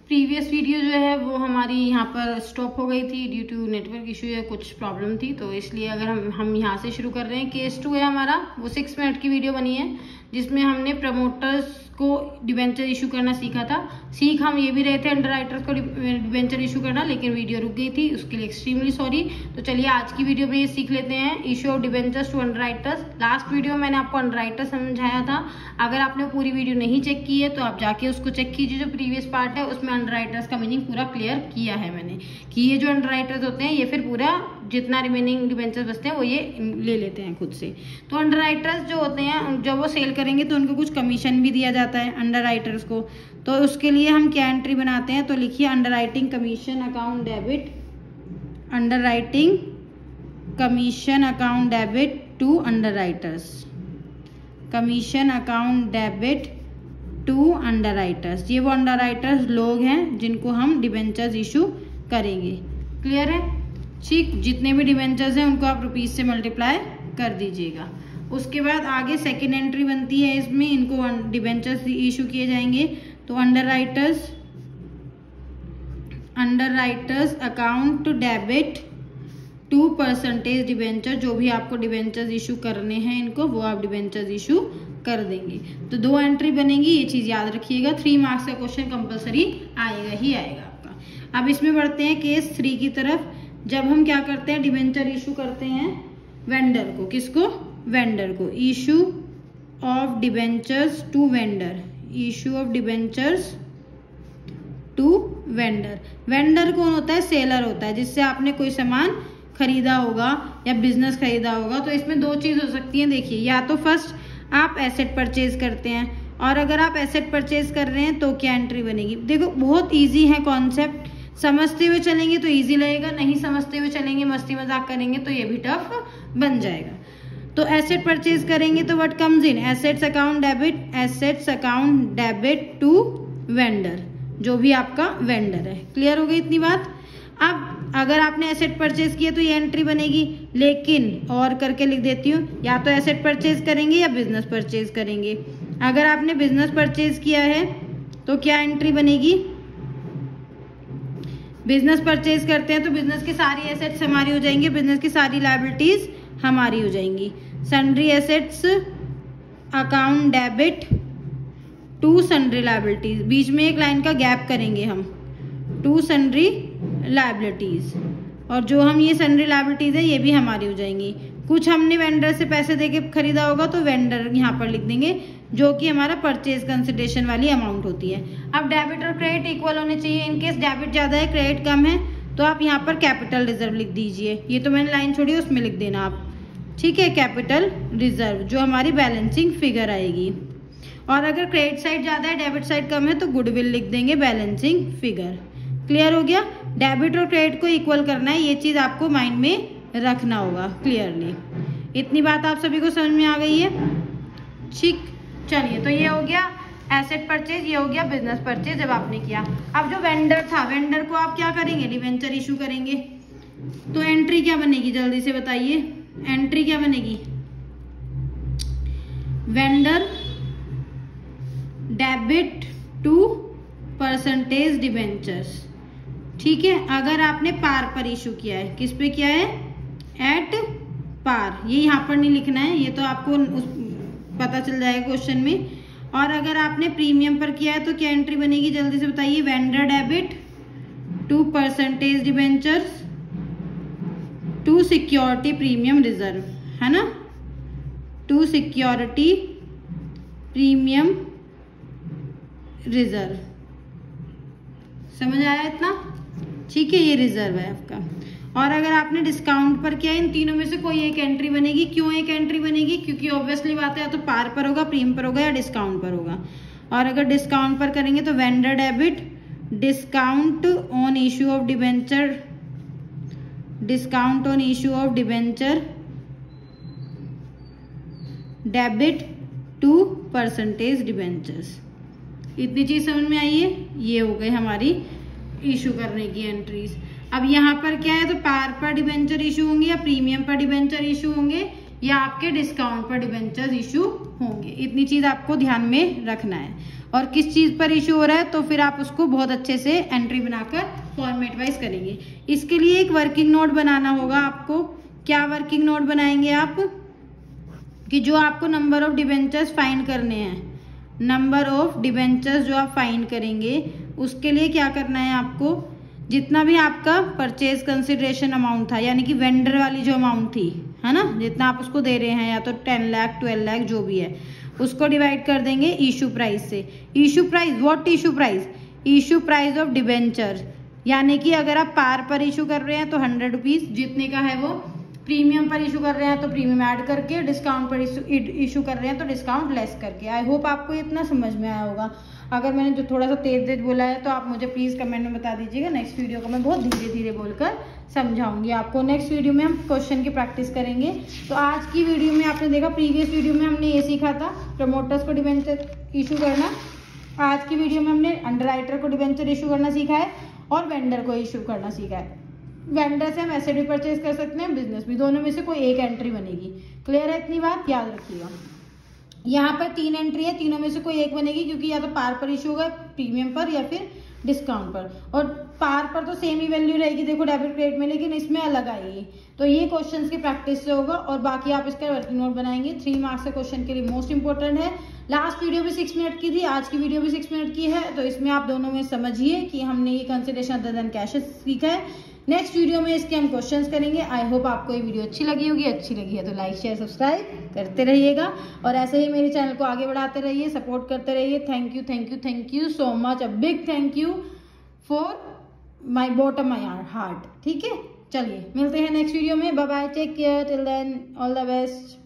Previous video जो है वो हमारी यहाँ पर स्टॉप हो गई थी ड्यू टू नेटवर्क इशू या कुछ प्रॉब्लम थी, तो इसलिए अगर हम यहाँ से शुरू कर रहे हैं। केस 2 है हमारा, वो 6 मिनट की वीडियो बनी है जिसमें हमने प्रमोटर्स को डिबेंचर इशू करना सीखा था। सीख हम ये भी रहे थे अंडरराइटर्स को डिबेंचर इशू करना, लेकिन वीडियो रुक गई थी, उसके लिए एक्सट्रीमली सॉरी। तो चलिए आज की वीडियो में ये सीख लेते हैं, issue of debentures to underwriters. Last video में मैंने आपको अंडरराइटर्स समझाया था, अगर आपने पूरी वीडियो नहीं चेक की है तो आप जाके उसको चेक कीजिए। जो प्रीवियस पार्ट है उसमें अंडरराइटर्स का मीनिंग पूरा क्लियर किया है मैंने, कि ये जो अंडरराइटर्स होते हैं ये फिर पूरा जितना रिमेनिंग डिबेंचर्स बचते हैं वो ये ले लेते हैं खुद से। तो अंडरराइटर्स जो होते हैं जब वो सेल करेंगे तो उनको कुछ कमीशन भी दिया जाता है अंडरराइटर्स को। तो उसके लिए हम क्या एंट्री बनाते हैं, तो लिखिए underwriting commission account debit, underwriting commission account debit to underwriters, commission account debit to underwriters. ये वो अंडरराइटर्स लोग हैं जिनको हम डिबेंचर्स इशू करेंगे। क्लियर है? ठीक, जितने भी डिबेंचर्स हैं उनको आप रुपीज से मल्टीप्लाई कर दीजिएगा। उसके बाद आगे सेकेंड एंट्री बनती है इसमें, इनको डिबेंचर्स इशू किए जाएंगे। तो underwriters account debit to percentage debenture, जो भी आपको डिबेंचर्स इशू करने हैं इनको वो आप डिबेंचर्स इशू कर देंगे। तो 2 एंट्री बनेगी, ये चीज याद रखिएगा। 3 मार्क्स का क्वेश्चन कंपलसरी आएगा ही आएगा आपका। अब इसमें बढ़ते हैं केस 3 की तरफ। जब हम क्या करते हैं, डिबेंचर इशू करते हैं वेंडर को। किसको? वेंडर को। Issue of debentures to vendor, issue of debentures to vendor. Vendor कौन होता है? सेलर होता है, जिससे आपने कोई सामान खरीदा होगा या बिजनेस खरीदा होगा। तो इसमें 2 चीज हो सकती है, देखिए, या तो फर्स्ट आप एसेट परचेज करते हैं, और अगर आप एसेट परचेज कर रहे हैं तो क्या एंट्री बनेगी। देखो बहुत इजी है कॉन्सेप्ट, समझते हुए चलेंगे तो इजी लगेगा, नहीं समझते हुए चलेंगे मस्ती मजाक करेंगे तो ये भी टफ बन जाएगा। तो एसेट परचेज करेंगे तो what comes in, assets account debit, assets account debit to vendor, जो भी आपका वेंडर है। क्लियर हो गई इतनी बात? अब अगर आपने एसेट परचेज किया तो ये एंट्री बनेगी, लेकिन और करके लिख देती हूँ, या तो एसेट परचेज करेंगे या बिजनेस परचेज करेंगे। अगर आपने बिजनेस परचेज किया है तो क्या एंट्री बनेगी, बिजनेस परचेज करते हैं तो बिजनेस की सारी एसेट्स हमारी हो जाएंगी, बिजनेस की सारी लायबिलिटीज हमारी हो जाएंगी। Sundry assets account debit to sundry liabilities, बीच में एक लाइन का गैप करेंगे हम, टू सन्ड्री लायबिलिटीज, और जो हम ये सन्ड्री लायबिलिटीज है ये भी हमारी हो जाएंगी। कुछ हमने वेंडर से पैसे देके खरीदा होगा तो वेंडर यहाँ पर लिख देंगे, जो कि हमारा परचेज कंसिडरेशन वाली अमाउंट होती है। अब डेबिट और क्रेडिट इक्वल होने चाहिए। इनकेस डेबिट ज्यादा है क्रेडिट कम है तो आप यहाँ पर कैपिटल रिजर्व लिख दीजिए। ये तो मैंने लाइन छोड़ी, उसमें लिख देना आप, ठीक है, कैपिटल रिजर्व, जो हमारी बैलेंसिंग फिगर आएगी। और अगर क्रेडिट साइड ज्यादा है डेबिट साइड कम है तो गुडविल लिख देंगे बैलेंसिंग फिगर। क्लियर हो गया? डेबिट और क्रेडिट को इक्वल करना है, ये चीज आपको माइंड में रखना होगा क्लियरली। इतनी बात आप सभी को समझ में आ गई है? ठीक, चलिए, तो ये हो गया एसेट परचेज, ये हो गया बिजनेस परचेज जब आपने किया। अब जो वेंडर था, वेंडर को आप क्या करेंगे, डिबेंचर इशू करेंगे। तो एंट्री क्या बनेगी, जल्दी से बताइए, एंट्री क्या बनेगी, vendor debit to percentage debentures. ठीक है, अगर आपने पार पर इशू किया है, किस पे किया है, एट पार, ये यहाँ पर नहीं लिखना है, ये तो आपको पता चल जाएगा क्वेश्चन में। और अगर आपने प्रीमियम पर किया है तो क्या एंट्री बनेगी, जल्दी से बताइए, vendor debit to percentage debentures to security premium reserve, है ना, टू सिक्योरिटी प्रीमियम रिजर्व। समझ आया इतना? ठीक है, ये रिजर्व है आपका। और अगर आपने डिस्काउंट पर किया, इन तीनों में से कोई एक एंट्री बनेगी। क्यों एक एंट्री बनेगी, क्योंकि ऑब्वियसली बात है, या तो पार पर होगा, प्रीमियम पर होगा, या डिस्काउंट पर होगा। और अगर डिस्काउंट पर करेंगे तो vendor debit discount on issue of debenture, discount on issue of debenture debit to percentage debentures. इतनी चीज समझ में आई है? ये हो गई हमारी इशू करने की एंट्रीज। अब यहाँ पर क्या है, तो पार पर डिबेंचर इशू होंगे या प्रीमियम पर डिबेंचर इशू होंगे, या आपके डिस्काउंट पर डिबेंचर्स इशू होंगे। इतनी चीज आपको ध्यान में रखना है। और किस चीज पर इशू हो रहा है तो फिर आप उसको बहुत अच्छे से एंट्री बनाकर फॉर्मेट वाइज करेंगे। इसके लिए एक वर्किंग नोट बनाना होगा आपको। क्या वर्किंग नोट बनाएंगे आप कि जो आपको नंबर ऑफ डिबेंचर्स फाइंड करने हैं, नंबर ऑफ डिबेंचर्स जो आप फाइंड करेंगे उसके लिए क्या करना है आपको, जितना भी आपका परचेज कंसिडरेशन अमाउंट था यानी कि वेंडर वाली जो अमाउंट थी है ना, जितना आप उसको दे रहे हैं या तो 10 लाख 12 लाख जो भी है उसको डिवाइड कर देंगे इशू प्राइस से। Issue price, what issue price? Issue price of debenture, यानी कि अगर आप पार पर इशू कर रहे हैं तो 100 रुपीज जितने का है वो, प्रीमियम पर इशू कर रहे हैं तो प्रीमियम ऐड करके, डिस्काउंट पर इशू कर रहे हैं तो डिस्काउंट लेस करके। आई होप आपको इतना समझ में आया होगा। अगर मैंने जो थोड़ा सा तेज बोला है तो आप मुझे प्लीज कमेंट में बता दीजिएगा। नेक्स्ट वीडियो को मैं बहुत धीरे धीरे बोलकर समझाऊंगी आपको। नेक्स्ट वीडियो में हम क्वेश्चन की प्रैक्टिस करेंगे। तो आज की वीडियो में आपने देखा, प्रीवियस वीडियो में हमने ये सीखा था प्रमोटर्स को डिबेंचर इशू करना। आज की वीडियो में हमने अंडरराइटर को डिबेंचर इशू करना सीखा है और वेंडर को इशू करना सीखा है। वेंडर से हम एसेट भी परचेज कर सकते हैं, बिजनेस भी, दोनों में से कोई एक एंट्री बनेगी। क्लियर है? इतनी बात याद रखिएगा। यहाँ पर 3 एंट्री है, तीनों में से कोई एक बनेगी क्योंकि या तो पार पर इशू होगा, प्रीमियम पर या फिर डिस्काउंट पर। और पार पर तो सेम ही वैल्यू रहेगी देखो डेबिट क्रेडिट में, लेकिन इसमें अलग आएगी। तो ये क्वेश्चंस की प्रैक्टिस से होगा और बाकी आप इसका वर्किंग नोट बनाएंगे। 3 मार्क्स के क्वेश्चन के लिए मोस्ट इंपोर्टेंट है। लास्ट वीडियो भी 6 मिनट की थी, आज की वीडियो भी 6 मिनट की है। तो इसमें आप दोनों में समझिए कि हमने ये कंसिडरेशन अदर देन कैश सीखा है। नेक्स्ट वीडियो में इसके हम क्वेश्चंस करेंगे। आई होप आपको ये वीडियो अच्छी लगी होगी। अच्छी लगी है तो लाइक शेयर सब्सक्राइब करते रहिएगा और ऐसे ही मेरे चैनल को आगे बढ़ाते रहिए, सपोर्ट करते रहिए। Thank you thank you thank you so much. A big thank you for my bottom my heart. ठीक है, चलिए मिलते हैं नेक्स्ट वीडियो में। Bye bye, take care, till then all the best.